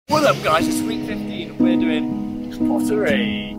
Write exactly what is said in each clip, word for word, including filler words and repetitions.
What up guys, it's week fifteen, we're doing pottery.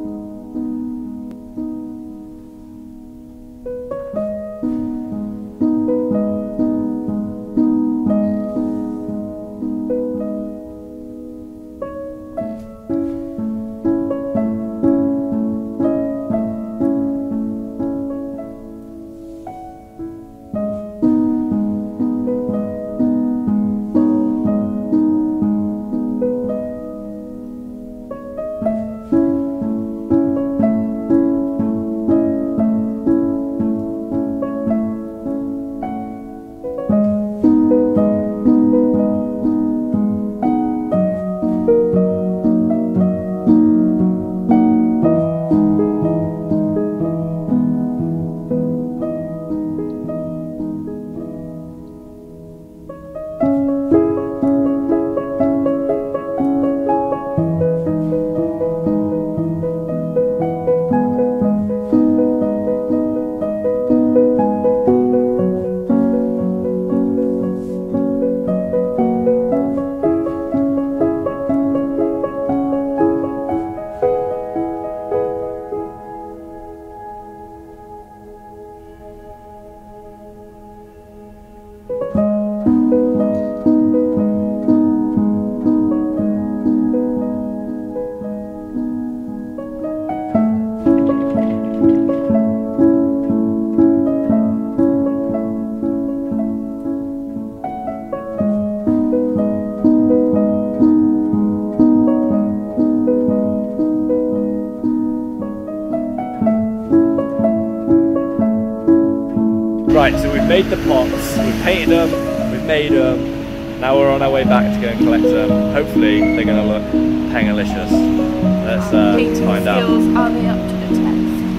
Right, so we've made the pots, we've painted them, we've made them, now we're on our way back to go and collect them. Hopefully they're going to look pangalicious. Let's uh, find out. Are they up to the test?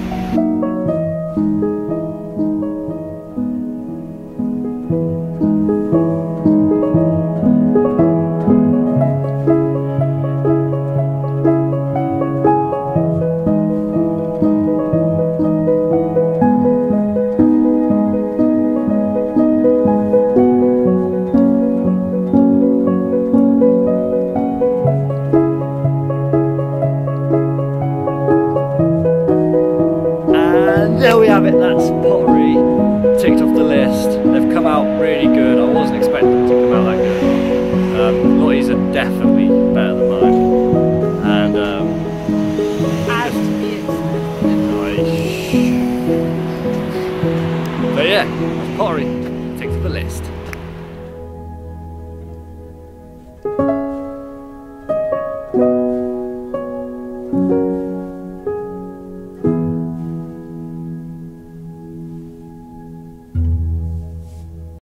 There we have it, that's pottery ticked off the list. They've come out really good. I wasn't expecting them to come out that good. Um, Lottie's are definitely better than mine. And um, As to be expected. but yeah,